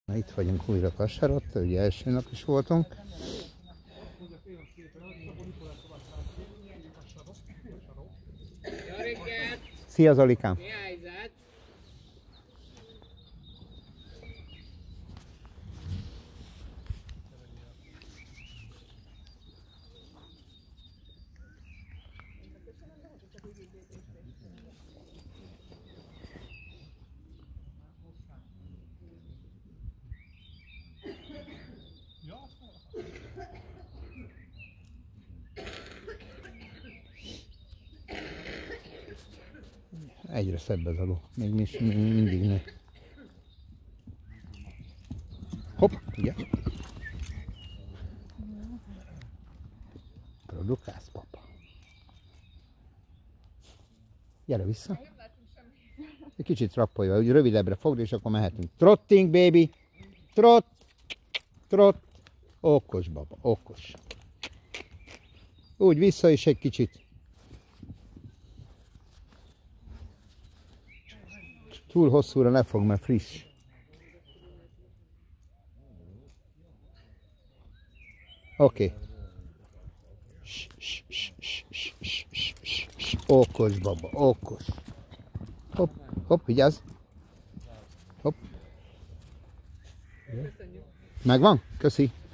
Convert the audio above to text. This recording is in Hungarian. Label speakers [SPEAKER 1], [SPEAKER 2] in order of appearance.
[SPEAKER 1] Na, itt vagyunk újra Kassarott, ugye első nap is voltunk. Szia Zolikám!
[SPEAKER 2] Mi helyzet?
[SPEAKER 1] Egyre szebb ez a ló, még mindig nő. Hopp, ugye? Produkálsz, papa. Gyere vissza. Egy kicsit rappolj, hogy rövidebbre fogd, és akkor mehetünk. Trotting, baby! Trot! Trot! Okos, baba, okos. Úgy vissza is egy kicsit. Túl hosszúra ne fog, mert friss. Oké. Okos, baba, okos. Hopp, hopp, vigyázz. Hopp. Megvan? Köszi.